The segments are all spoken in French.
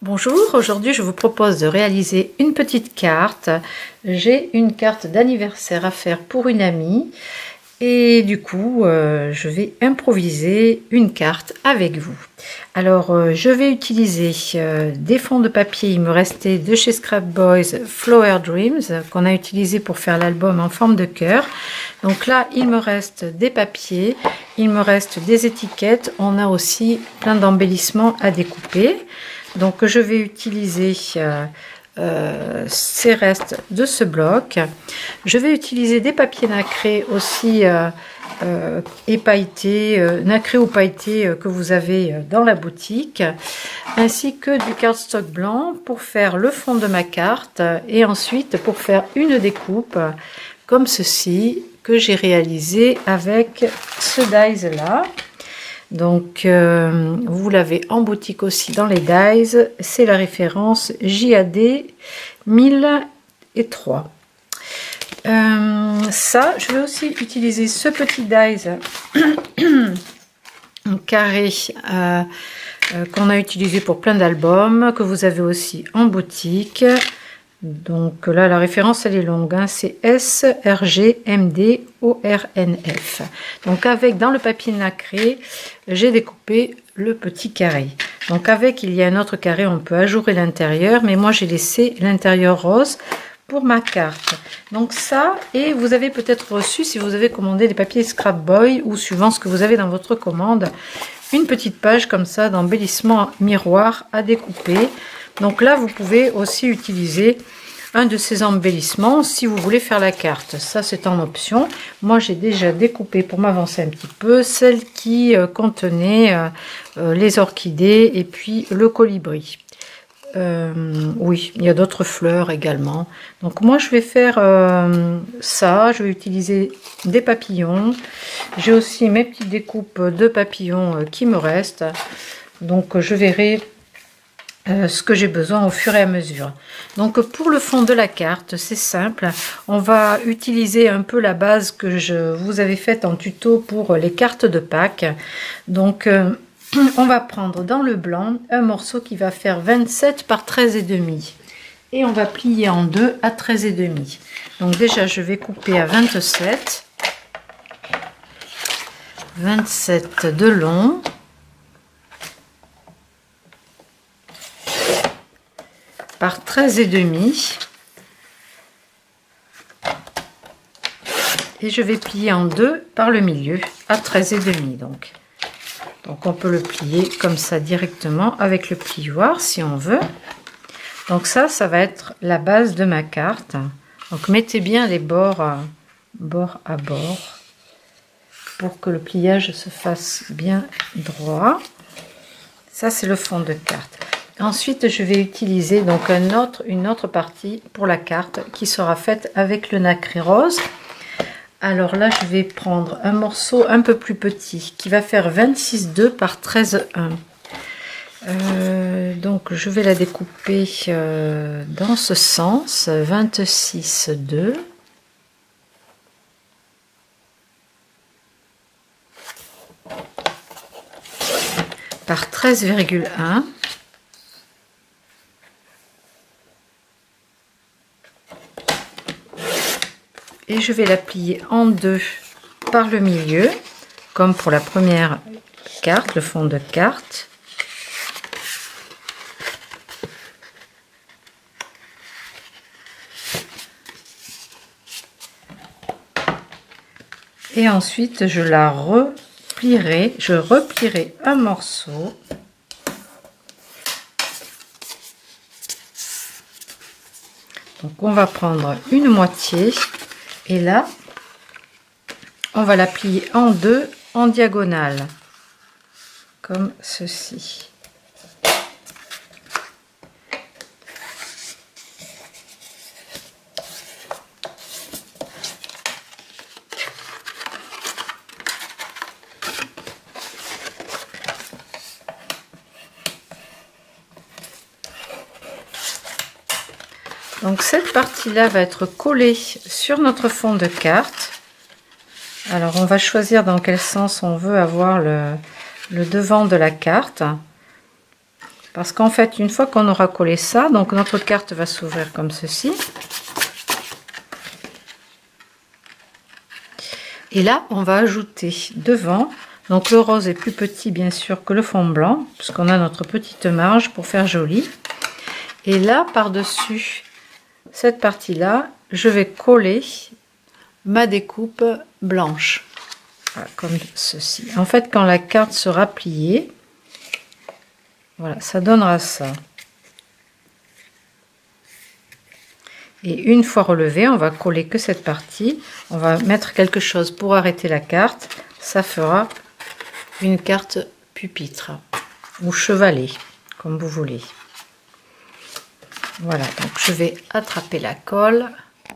Bonjour, aujourd'hui je vous propose de réaliser une petite carte. J'ai une carte d'anniversaire à faire pour une amie et du coup je vais improviser une carte avec vous. Alors je vais utiliser des fonds de papier, il me restait de chez Scrap Boys Flower Dreams qu'on a utilisé pour faire l'album en forme de cœur. Donc là il me reste des papiers, il me reste des étiquettes, on a aussi plein d'embellissements à découper. Donc je vais utiliser ces restes de ce bloc. Je vais utiliser des papiers nacrés aussi épailletés, nacrés ou pailletés que vous avez dans la boutique, ainsi que du cardstock blanc pour faire le fond de ma carte et ensuite pour faire une découpe comme ceci que j'ai réalisé avec ce dies là. Donc vous l'avez en boutique aussi dans les dies, c'est la référence JAD 1003. Ça, je vais aussi utiliser ce petit dies carré qu'on a utilisé pour plein d'albums, que vous avez aussi en boutique. Donc là, la référence, elle est longue, hein, c'est SRGMDORNF. Donc avec, dans le papier nacré, j'ai découpé le petit carré. Donc avec, il y a un autre carré, on peut ajourer l'intérieur, mais moi j'ai laissé l'intérieur rose pour ma carte. Donc ça, et vous avez peut-être reçu, si vous avez commandé des papiers Scrap Boy, ou suivant ce que vous avez dans votre commande, une petite page comme ça d'embellissement miroir à découper. Donc là, vous pouvez aussi utiliser un de ces embellissements si vous voulez faire la carte. Ça, c'est en option. Moi, j'ai déjà découpé pour m'avancer un petit peu celle qui contenait les orchidées et puis le colibri. Oui, il y a d'autres fleurs également. Donc moi, je vais faire ça. Je vais utiliser des papillons. J'ai aussi mes petites découpes de papillons qui me restent. Donc je verrai ce que j'ai besoin au fur et à mesure. Donc pour le fond de la carte, c'est simple, on va utiliser un peu la base que je vous avais faite en tuto pour les cartes de Pâques. Donc on va prendre dans le blanc un morceau qui va faire 27 par 13,5 et on va plier en deux à 13,5. Donc déjà je vais couper à 27 de long, par 13,5 et je vais plier en deux par le milieu à 13,5. Donc on peut le plier comme ça directement avec le plioir si on veut. Donc ça va être la base de ma carte. Donc mettez bien les bords bord à bord pour que le pliage se fasse bien droit. Ça c'est le fond de carte. Ensuite, je vais utiliser donc une autre partie pour la carte qui sera faite avec le nacré rose. Alors là, je vais prendre un morceau un peu plus petit qui va faire 26,2 par 13,1. Donc je vais la découper dans ce sens, 26,2. Par 13,1. Et je vais la plier en deux par le milieu, comme pour la première carte, le fond de carte. Et ensuite, je la replierai, je replierai un morceau. Donc on va prendre une moitié. Et là, on va la plier en deux en diagonale, comme ceci. Donc cette partie-là va être collée sur notre fond de carte. Alors on va choisir dans quel sens on veut avoir le devant de la carte. Parce qu'en fait, une fois qu'on aura collé ça, donc notre carte va s'ouvrir comme ceci. Et là, on va ajouter devant. Donc le rose est plus petit bien sûr que le fond blanc, puisqu'on a notre petite marge pour faire joli. Et là, par-dessus cette partie-là, je vais coller ma découpe blanche. Voilà, comme ceci. En fait, quand la carte sera pliée, voilà, ça donnera ça. Et une fois relevée, on va coller que cette partie. On va mettre quelque chose pour arrêter la carte. Ça fera une carte pupitre ou chevalet, comme vous voulez. Voilà, donc je vais attraper la colle.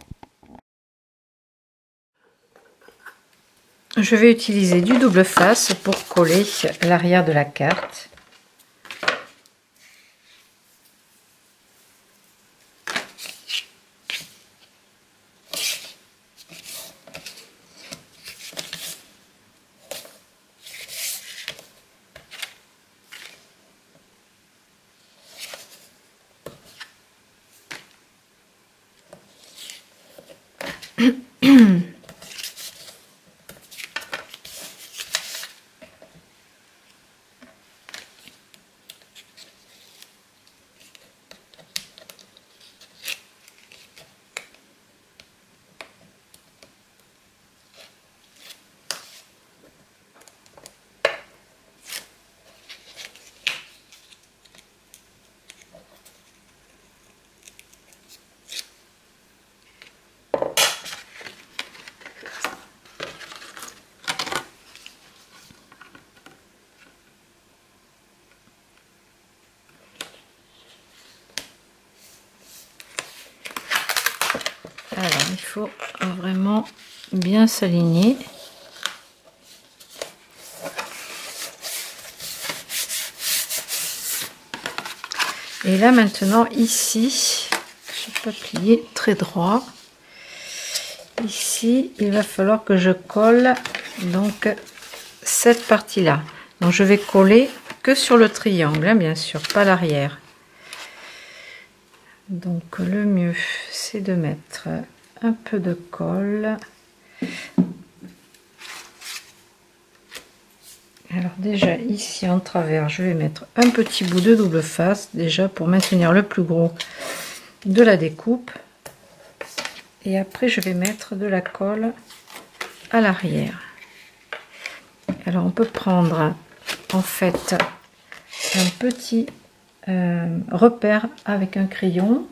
Je vais utiliser du double face pour coller l'arrière de la carte. Alors, il faut vraiment bien s'aligner. Et là, maintenant, ici, je peux plier très droit. Ici, il va falloir que je colle donc cette partie-là. Donc, je vais coller que sur le triangle, hein, bien sûr, pas l'arrière. Donc le mieux c'est de mettre un peu de colle. Alors déjà ici en travers je vais mettre un petit bout de double face déjà pour maintenir le plus gros de la découpe. Et après je vais mettre de la colle à l'arrière. Alors on peut prendre en fait un petit repère avec un crayon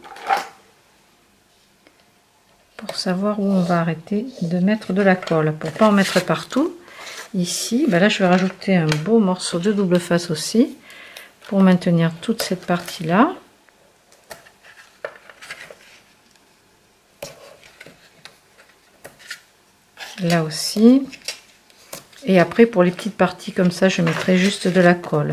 pour savoir où on va arrêter de mettre de la colle, pour pas en mettre partout. Ici ben là je vais rajouter un beau morceau de double face aussi pour maintenir toute cette partie là. Là aussi, et après pour les petites parties comme ça je mettrai juste de la colle.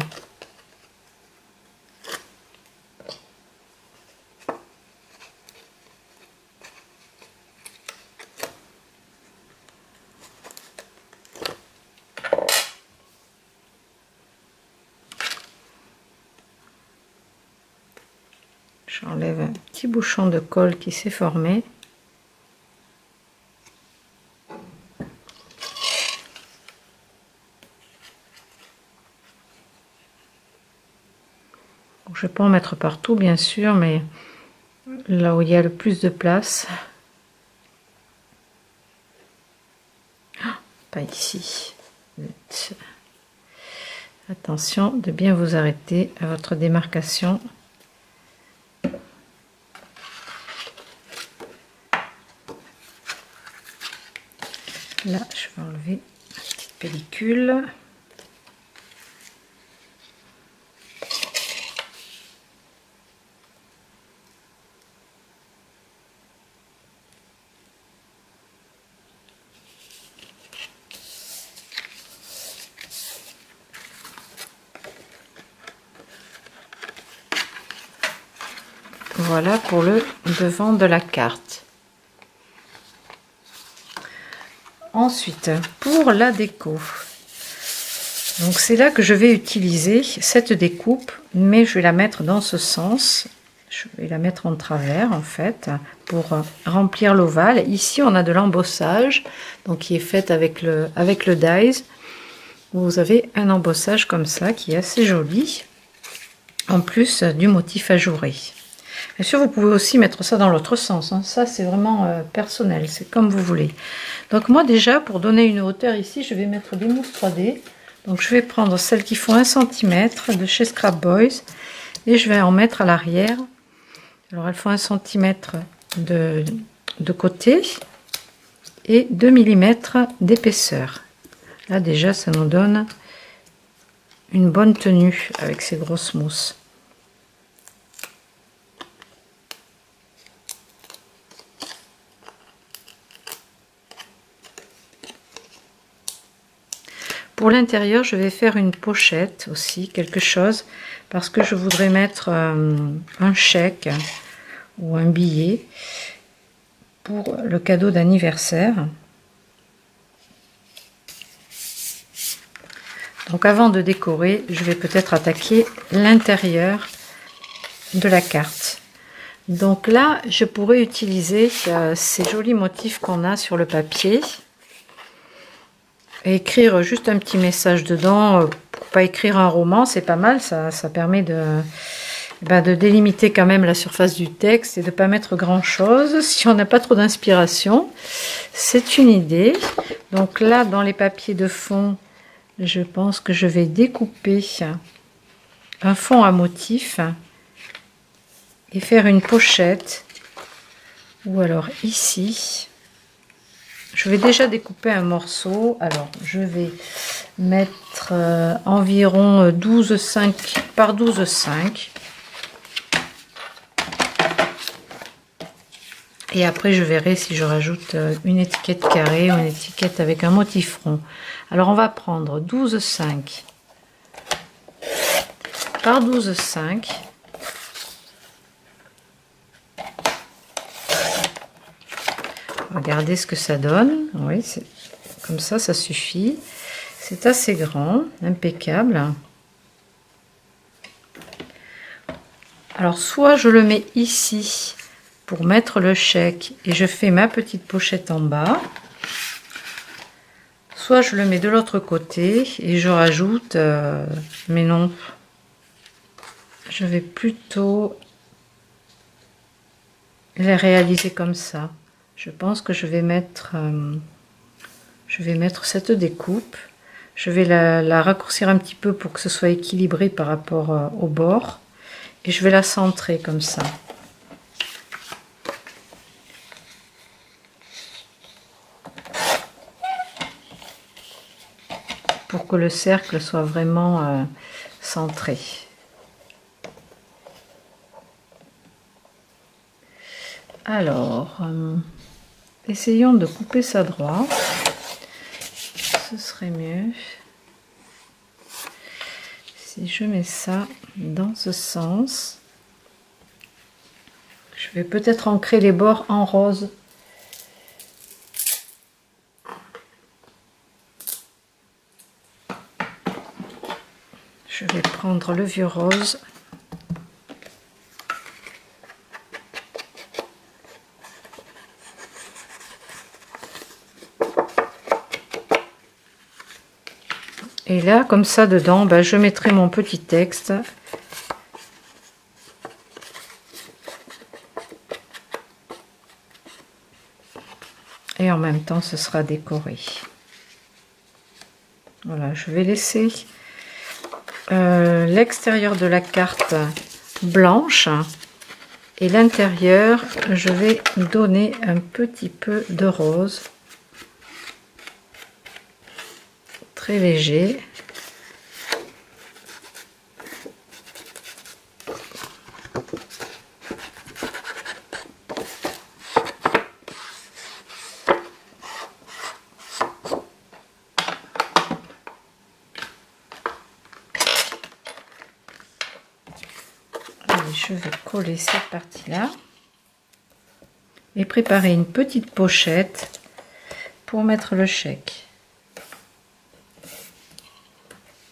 J'enlève un petit bouchon de colle qui s'est formé. Je ne vais pas en mettre partout bien sûr, mais là où il y a le plus de place. Pas ici. Attention de bien vous arrêter à votre démarcation. Là, je vais enlever la petite pellicule. Voilà pour le devant de la carte. Ensuite, pour la déco, Donc c'est là que je vais utiliser cette découpe, mais je vais la mettre dans ce sens. Je vais la mettre en travers en fait pour remplir l'ovale. Ici on a de l'embossage, donc qui est fait avec le dies. Vous avez un embossage comme ça qui est assez joli, en plus du motif ajouré. Bien sûr, vous pouvez aussi mettre ça dans l'autre sens, hein. Ça c'est vraiment personnel, c'est comme vous voulez. Donc moi déjà, pour donner une hauteur ici, je vais mettre des mousses 3D. Donc je vais prendre celles qui font 1 cm de chez Scrap Boys et je vais en mettre à l'arrière. Alors elles font 1 cm de côté et 2 mm d'épaisseur. Là déjà ça nous donne une bonne tenue avec ces grosses mousses. Pour l'intérieur, je vais faire une pochette aussi, quelque chose, parce que je voudrais mettre un chèque ou un billet pour le cadeau d'anniversaire. Donc avant de décorer, je vais peut-être attaquer l'intérieur de la carte. Donc là, je pourrais utiliser ces jolis motifs qu'on a sur le papier. Et écrire juste un petit message dedans, pour pas écrire un roman, c'est pas mal, ça permet de délimiter quand même la surface du texte et de pas mettre grand chose si on n'a pas trop d'inspiration. C'est une idée. Donc là, dans les papiers de fond, je pense que je vais découper un fond à motif et faire une pochette, ou alors ici. Je vais déjà découper un morceau. Alors, je vais mettre environ 12,5 par 12,5. Et après, je verrai si je rajoute une étiquette carrée ou une étiquette avec un motif rond. Alors, on va prendre 12,5 par 12,5. Regardez ce que ça donne. Oui, c'est comme ça suffit. C'est assez grand, impeccable. Alors, soit je le mets ici pour mettre le chèque et je fais ma petite pochette en bas. Soit je le mets de l'autre côté et je rajoute... mais non, je vais plutôt les réaliser comme ça. Je pense que je vais mettre cette découpe. Je vais la raccourcir un petit peu pour que ce soit équilibré par rapport au bord. Et je vais la centrer comme ça. Pour que le cercle soit vraiment centré. Alors... essayons de couper ça droit, ce serait mieux si je mets ça dans ce sens. Je vais peut-être ancrer les bords en rose. Je vais prendre le vieux rose. Et là, comme ça, dedans, je mettrai mon petit texte. Et en même temps, ce sera décoré. Voilà, je vais laisser l'extérieur de la carte blanche. Et l'intérieur, je vais donner un petit peu de rose. Très léger. Allez, je vais coller cette partie-là et préparer une petite pochette pour mettre le chèque.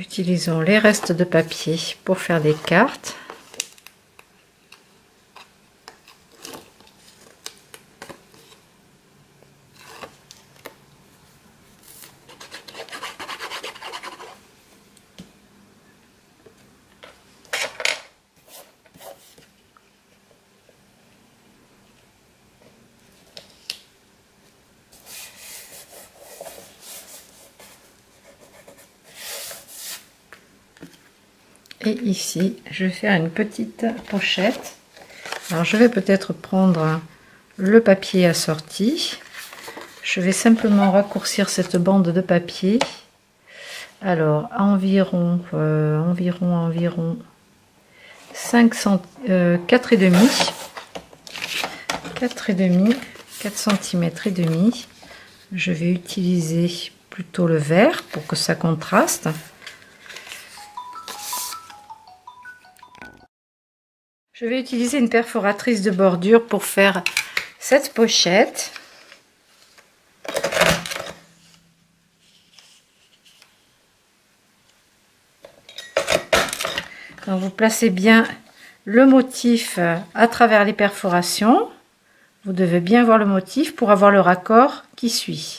Utilisons les restes de papier pour faire des cartes. Et ici, je vais faire une petite pochette. Alors, je vais peut-être prendre le papier assorti. Je vais simplement raccourcir cette bande de papier. Alors, environ 5 cm, 4,5 cm et demi. Je vais utiliser plutôt le vert pour que ça contraste. Je vais utiliser une perforatrice de bordure pour faire cette pochette. Donc vous placez bien le motif à travers les perforations. Vous devez bien voir le motif pour avoir le raccord qui suit.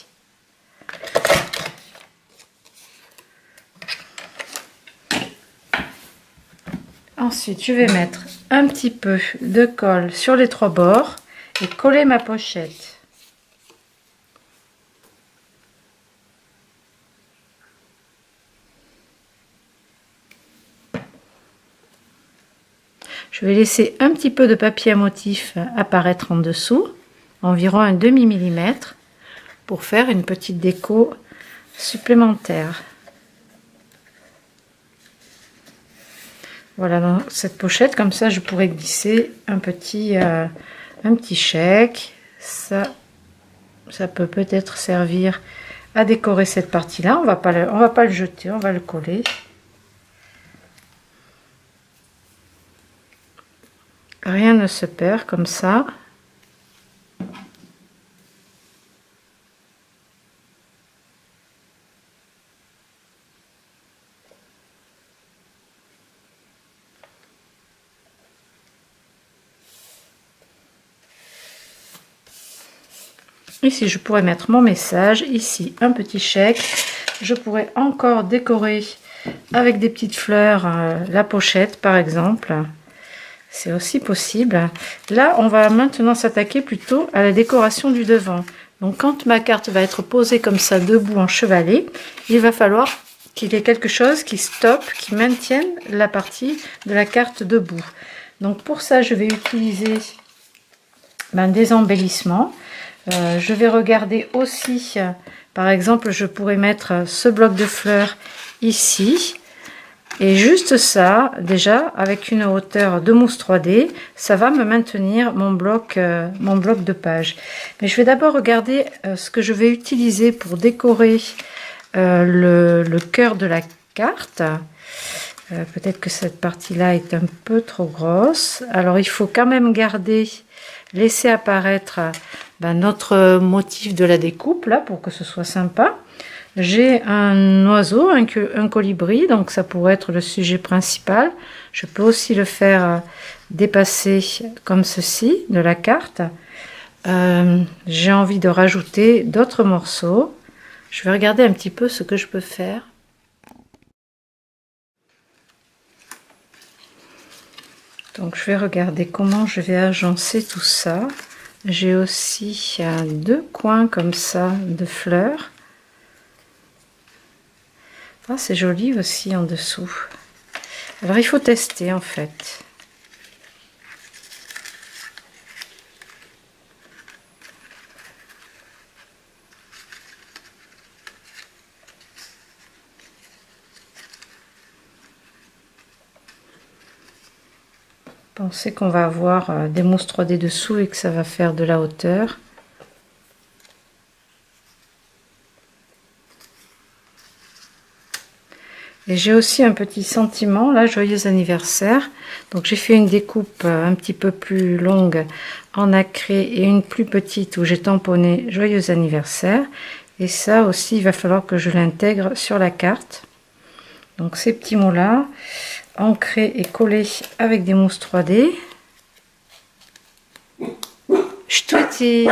Ensuite, je vais mettre un petit peu de colle sur les trois bords et coller ma pochette. Je vais laisser un petit peu de papier à motif apparaître en dessous, environ un demi-millimètre, pour faire une petite déco supplémentaire. Voilà, dans cette pochette, comme ça, je pourrais glisser un petit chèque. Ça peut peut-être servir à décorer cette partie-là. On va pas le jeter, on va le coller. Rien ne se perd comme ça. Ici, je pourrais mettre mon message. Ici, un petit chèque. Je pourrais encore décorer avec des petites fleurs la pochette, par exemple. C'est aussi possible. Là, on va maintenant s'attaquer plutôt à la décoration du devant. Donc, quand ma carte va être posée comme ça, debout en chevalet, il va falloir qu'il y ait quelque chose qui stoppe, qui maintienne la partie de la carte debout. Donc, pour ça, je vais utiliser des embellissements. Je vais regarder aussi, par exemple, je pourrais mettre ce bloc de fleurs ici. Et juste ça, déjà, avec une hauteur de mousse 3D, ça va me maintenir mon bloc de page. Mais je vais d'abord regarder ce que je vais utiliser pour décorer le cœur de la carte. Peut-être que cette partie-là est un peu trop grosse. Alors, il faut quand même laisser apparaître notre motif de la découpe, là, pour que ce soit sympa. J'ai un oiseau, un colibri, donc ça pourrait être le sujet principal. Je peux aussi le faire dépasser comme ceci de la carte. J'ai envie de rajouter d'autres morceaux. Je vais regarder un petit peu ce que je peux faire. Donc je vais regarder comment je vais agencer tout ça. J'ai aussi deux coins comme ça de fleurs. Ah, c'est joli aussi en dessous. Alors il faut tester en fait. Pensez qu'on va avoir des mousses 3D dessous et que ça va faire de la hauteur. Et j'ai aussi un petit sentiment, là, joyeux anniversaire. Donc j'ai fait une découpe un petit peu plus longue en nacré et une plus petite où j'ai tamponné joyeux anniversaire. Et ça aussi, il va falloir que je l'intègre sur la carte. Donc ces petits mots là, ancrés et collés avec des mousses 3D. Sweetie,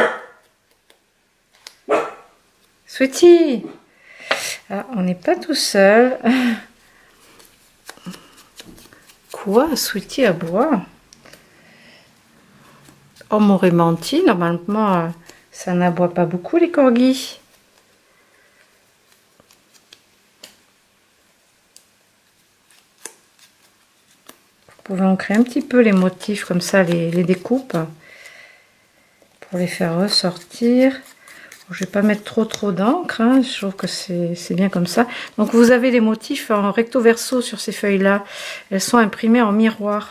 Sweetie, ah, on n'est pas tout seul. Quoi, Sweetie aboie? On m'aurait menti, normalement ça n'aboie pas beaucoup les corgis. Vous pouvez ancrer un petit peu les motifs comme ça, les découpes, pour les faire ressortir. Je vais pas mettre trop d'encre, hein. Je trouve que c'est bien comme ça. Donc vous avez les motifs en recto verso sur ces feuilles là, elles sont imprimées en miroir.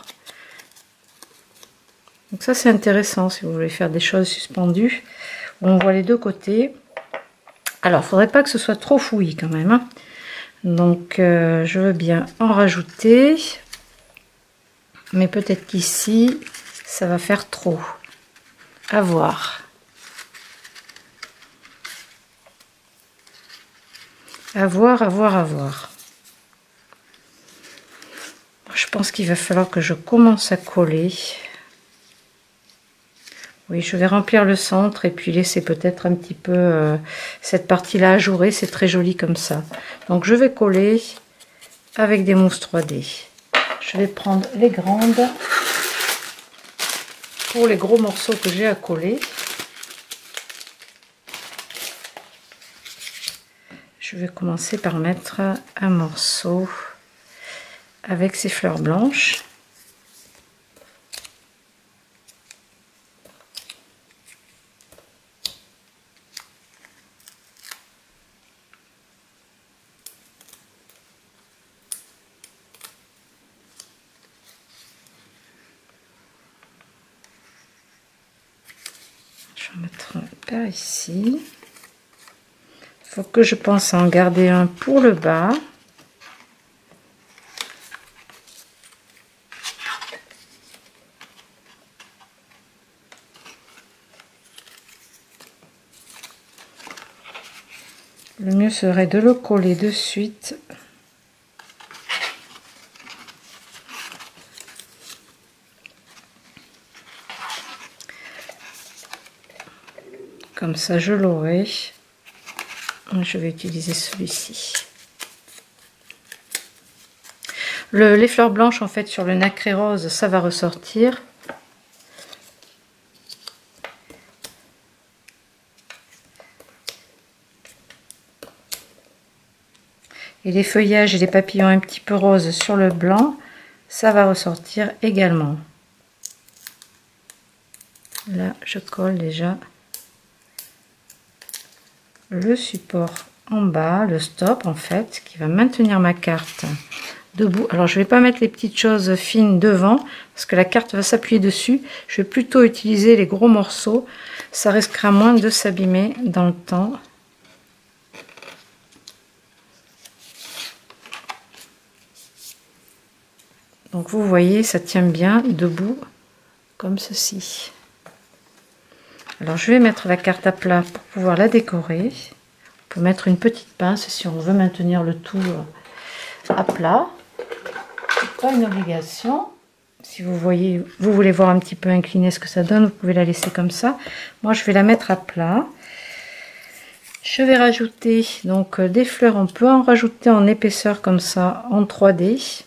Donc ça c'est intéressant si vous voulez faire des choses suspendues où on voit les deux côtés. Alors il faudrait pas que ce soit trop fouillis quand même, hein. Donc je veux bien en rajouter, mais peut-être qu'ici ça va faire trop, à voir. À voir, à voir, à voir. Je pense qu'il va falloir que je commence à coller. Oui, je vais remplir le centre et puis laisser peut-être un petit peu cette partie-là ajourée. C'est très joli comme ça. Donc je vais coller avec des mousses 3D. Je vais prendre les grandes pour les gros morceaux que j'ai à coller. Je vais commencer par mettre un morceau avec ces fleurs blanches. Je vais en mettre un par ici. Il faut que je pense à en garder un pour le bas. Le mieux serait de le coller de suite. Comme ça, je l'aurai. Je vais utiliser celui-ci. Les fleurs blanches, en fait, sur le nacré rose, ça va ressortir. Et les feuillages et les papillons un petit peu roses sur le blanc, ça va ressortir également. Là, je colle déjà le support en bas, le stop en fait, qui va maintenir ma carte debout. Alors je vais pas mettre les petites choses fines devant parce que la carte va s'appuyer dessus. Je vais plutôt utiliser les gros morceaux, ça risquera moins de s'abîmer dans le temps. Donc vous voyez, ça tient bien debout comme ceci. Alors je vais mettre la carte à plat pour pouvoir la décorer. On peut mettre une petite pince si on veut maintenir le tout à plat. C'est pas une obligation. Si vous voyez, vous voulez voir un petit peu incliné ce que ça donne, vous pouvez la laisser comme ça. Moi je vais la mettre à plat. Je vais rajouter donc des fleurs. On peut en rajouter en épaisseur comme ça en 3D.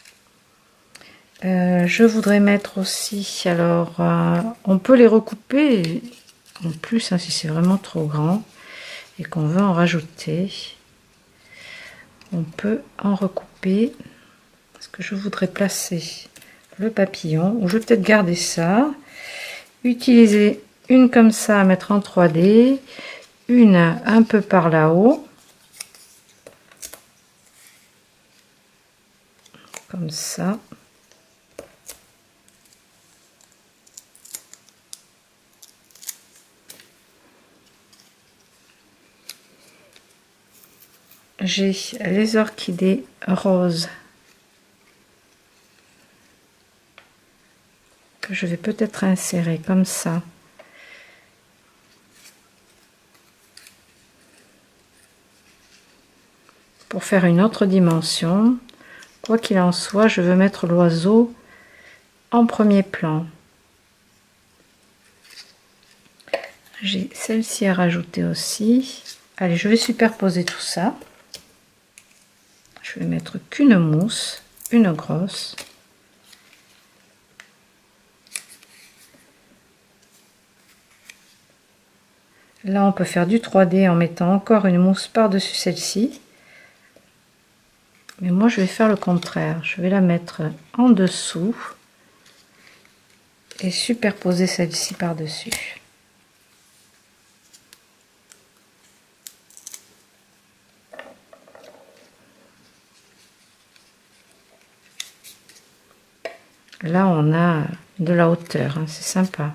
Je voudrais mettre aussi, alors on peut les recouper en plus hein, si c'est vraiment trop grand et qu'on veut en rajouter, on peut en recouper parce que je voudrais placer le papillon, ou je vais peut-être garder ça, utiliser une comme ça à mettre en 3D, une un peu par là-haut comme ça. J'ai les orchidées roses que je vais peut-être insérer comme ça. Pour faire une autre dimension. Quoi qu'il en soit, je veux mettre l'oiseau en premier plan. J'ai celle-ci à rajouter aussi. Allez, je vais superposer tout ça. Je vais mettre qu'une mousse, une grosse. Là, on peut faire du 3D en mettant encore une mousse par-dessus celle-ci. Mais moi, je vais faire le contraire. Je vais la mettre en dessous et superposer celle-ci par-dessus. Là, on a de la hauteur, hein, c'est sympa.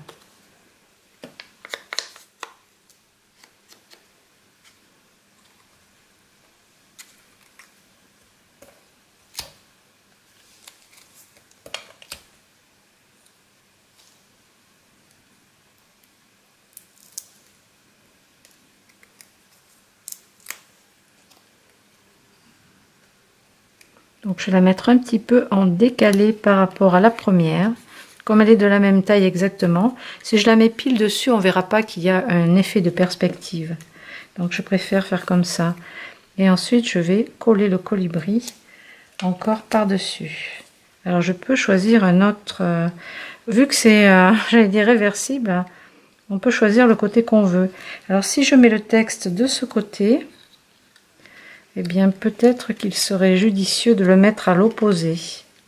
Donc je vais la mettre un petit peu en décalé par rapport à la première, comme elle est de la même taille exactement. Si je la mets pile dessus, on verra pas qu'il y a un effet de perspective. Donc je préfère faire comme ça. Et ensuite je vais coller le colibri encore par-dessus. Alors je peux choisir un autre, vu que c'est, j'allais dire réversible, on peut choisir le côté qu'on veut. Alors si je mets le texte de ce côté, eh bien peut-être qu'il serait judicieux de le mettre à l'opposé.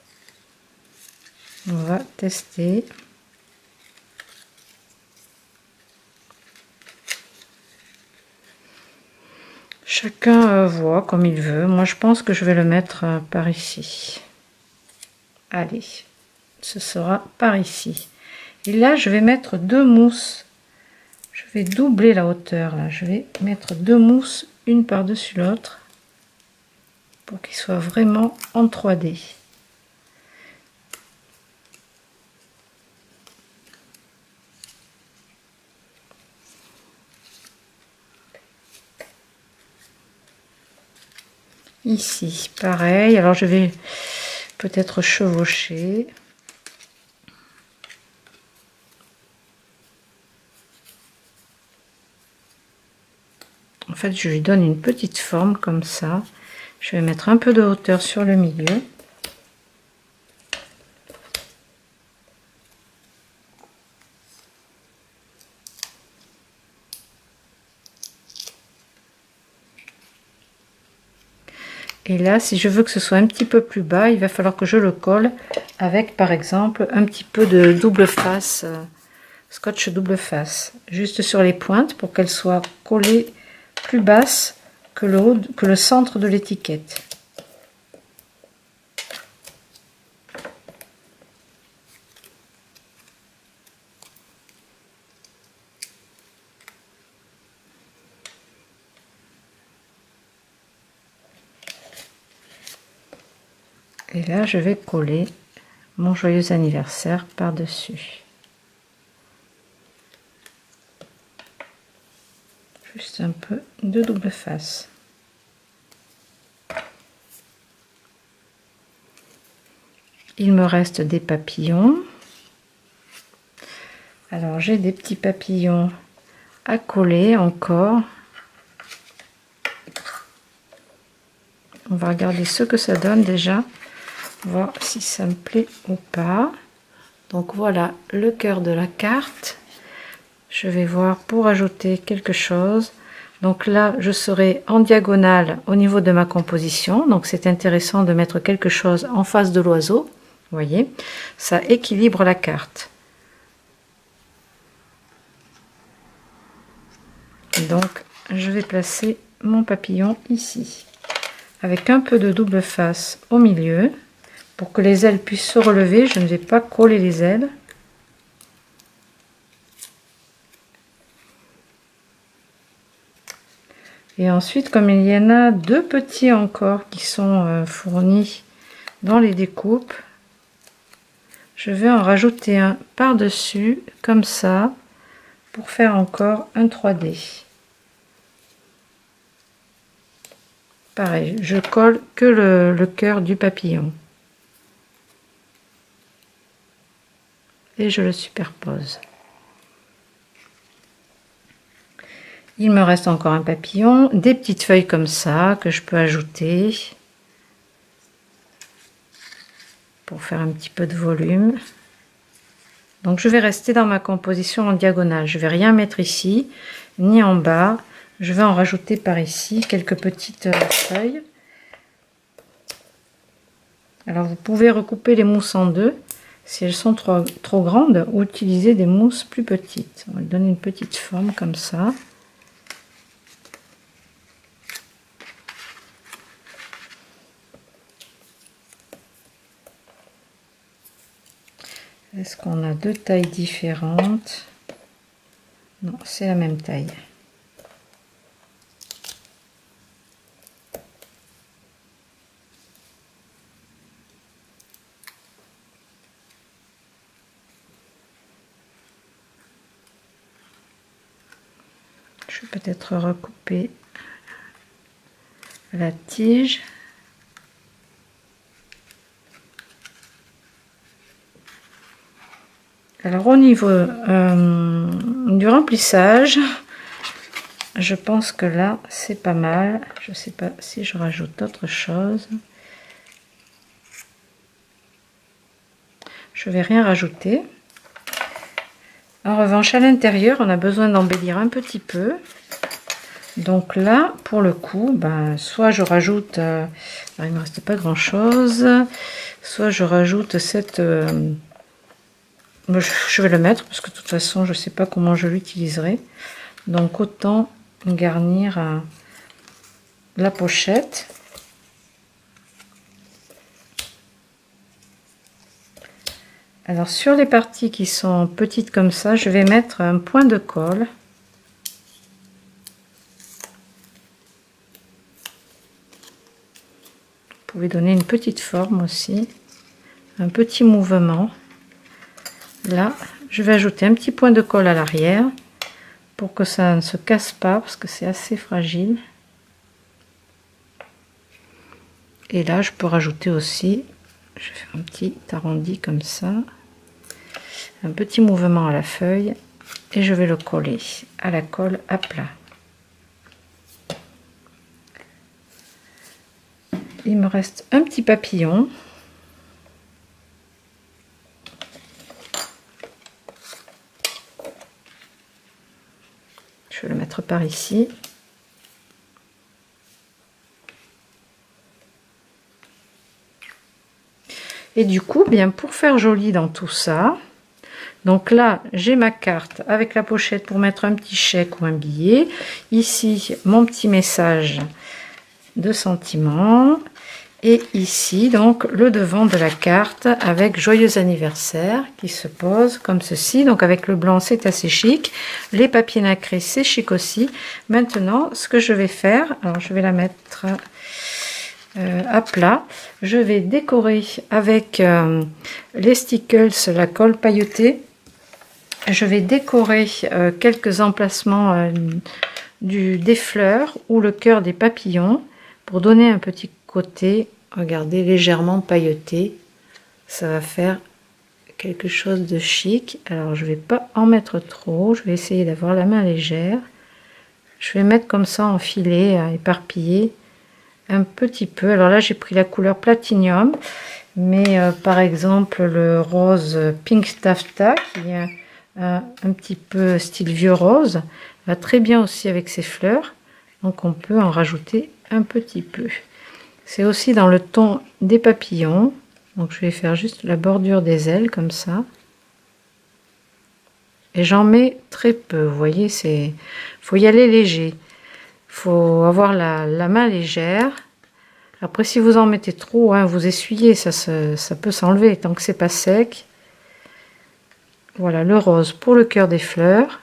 On va tester. Chacun voit comme il veut. Moi je pense que je vais le mettre par ici. Allez, ce sera par ici. Et là je vais mettre deux mousses. Je vais doubler la hauteur là. Je vais mettre deux mousses, une par-dessus l'autre, pour qu'il soit vraiment en 3D. Ici, pareil. Alors je vais peut-être chevaucher. En fait, je lui donne une petite forme comme ça. Je vais mettre un peu de hauteur sur le milieu. Et là, si je veux que ce soit un petit peu plus bas, il va falloir que je le colle avec, par exemple, un petit peu de double face, scotch double face, juste sur les pointes pour qu'elles soient collées plus basses que le centre de l'étiquette. Et là, je vais coller mon joyeux anniversaire par-dessus. Juste un peu de double face. Il me reste des papillons. Alors, j'ai des petits papillons à coller encore. On va regarder ce que ça donne déjà. Voir si ça me plaît ou pas. Donc voilà le cœur de la carte. Je vais voir pour ajouter quelque chose. Donc là je serai en diagonale au niveau de ma composition, donc c'est intéressant de mettre quelque chose en face de l'oiseau. Vous voyez, ça équilibre la carte. Donc je vais placer mon papillon ici avec un peu de double face au milieu. Pour que les ailes puissent se relever, je ne vais pas coller les ailes. Et ensuite, comme il y en a deux petits encore qui sont fournis dans les découpes, je vais en rajouter un par-dessus, comme ça, pour faire encore un 3D. pareil, je colle que le cœur du papillon. Et je le superpose. Il me reste encore un papillon, des petites feuilles comme ça que je peux ajouter pour faire un petit peu de volume. Donc je vais rester dans ma composition en diagonale. Je vais rien mettre ici ni en bas. Je vais en rajouter par ici quelques petites feuilles. Alors vous pouvez recouper les mousses en deux si elles sont trop grandes, ou utiliser des mousses plus petites. On va donner une petite forme comme ça. Est-ce qu'on a deux tailles différentes? Non, c'est la même taille. Je vais peut-être recouper la tige. Alors au niveau du remplissage, je pense que là c'est pas mal. Je sais pas si je rajoute d'autres choses. Je vais rien rajouter. En revanche, à l'intérieur, on a besoin d'embellir un petit peu. Donc là, pour le coup, ben, soit je rajoute, alors il me reste pas grand chose, soit je rajoute cette, je vais le mettre parce que de toute façon, je sais pas comment je l'utiliserai. Donc autant garnir la pochette. Alors sur les parties qui sont petites comme ça, je vais mettre un point de colle. Vous pouvez donner une petite forme aussi, un petit mouvement. Là, je vais ajouter un petit point de colle à l'arrière pour que ça ne se casse pas parce que c'est assez fragile. Et là, je peux rajouter aussi, je vais faire un petit arrondi comme ça. Un petit mouvement à la feuille et je vais le coller à la colle à plat. Il me reste un petit papillon. Je vais le mettre par ici. Et du coup, bien pour faire joli dans tout ça, donc là, j'ai ma carte avec la pochette pour mettre un petit chèque ou un billet. Ici, mon petit message de sentiment. Et ici, donc, le devant de la carte avec joyeux anniversaire qui se pose comme ceci. Donc, avec le blanc, c'est assez chic. Les papiers nacrés, c'est chic aussi. Maintenant, ce que je vais faire, alors je vais la mettre à plat. Je vais décorer avec les stickers, la colle pailletée. Je vais décorer quelques emplacements des fleurs ou le cœur des papillons pour donner un petit côté, regardez, légèrement pailleté. Ça va faire quelque chose de chic. Alors je vais pas en mettre trop, je vais essayer d'avoir la main légère. Je vais mettre comme ça en filet éparpillé un petit peu. Alors là j'ai pris la couleur platinium, mais par exemple le rose pink taffeta qui est un petit peu style vieux rose va très bien aussi avec ces fleurs, donc on peut en rajouter un petit peu. C'est aussi dans le ton des papillons, donc je vais faire juste la bordure des ailes comme ça et j'en mets très peu. Vous voyez, c'est faut y aller léger, faut avoir la main légère. Après si vous en mettez trop, hein, vous essuyez, ça peut s'enlever tant que c'est pas sec. Voilà le rose pour le cœur des fleurs,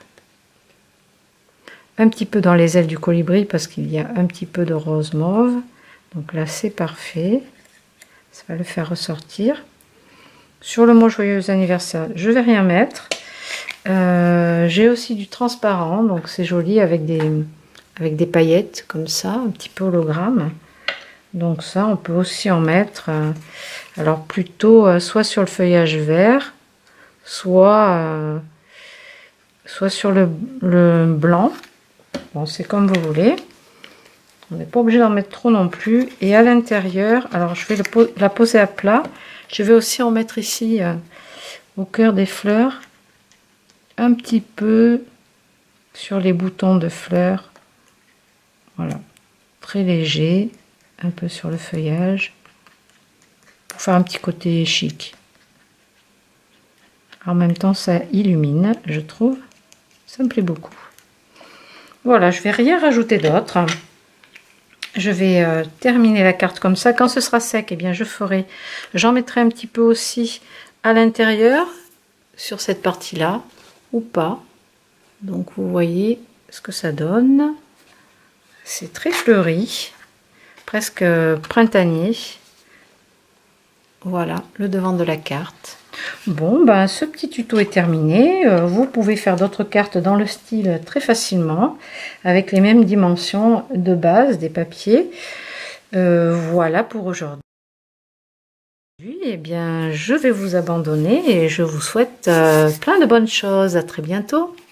un petit peu dans les ailes du colibri parce qu'il y a un petit peu de rose mauve, donc là c'est parfait, ça va le faire ressortir. Sur le mot joyeux anniversaire, je vais rien mettre. J'ai aussi du transparent, donc c'est joli avec des paillettes comme ça, un petit peu hologramme. Donc ça, on peut aussi en mettre, alors plutôt soit sur le feuillage vert, soit sur le blanc. Bon, c'est comme vous voulez. On n'est pas obligé d'en mettre trop non plus. Et à l'intérieur, alors je vais la poser à plat. Je vais aussi en mettre ici au cœur des fleurs, un petit peu sur les boutons de fleurs. Voilà, très léger, un peu sur le feuillage, pour faire un petit côté chic. En même temps, ça illumine, je trouve. Ça me plaît beaucoup. Voilà, je vais rien rajouter d'autre. Je vais terminer la carte comme ça. Quand ce sera sec, eh bien, j'en mettrai un petit peu aussi à l'intérieur, sur cette partie-là, ou pas. Donc, vous voyez ce que ça donne. C'est très fleuri, presque printanier. Voilà, le devant de la carte. Bon, ben, ce petit tuto est terminé. Vous pouvez faire d'autres cartes dans le style très facilement, avec les mêmes dimensions de base des papiers. Voilà pour aujourd'hui. Eh bien, je vais vous abandonner et je vous souhaite plein de bonnes choses. À très bientôt.